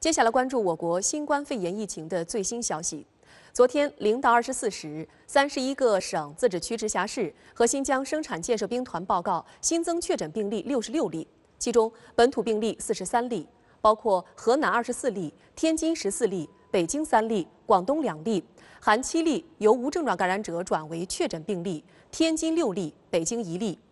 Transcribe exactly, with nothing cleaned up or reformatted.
接下来关注我国新冠肺炎疫情的最新消息。昨天零到二十四时，三十一个省、自治区、直辖市和新疆生产建设兵团报告新增确诊病例六十六例，其中本土病例四十三例，包括河南二十四例、天津十四例、北京三例、广东两例，含七例由无症状感染者转为确诊病例，天津六例，北京一例。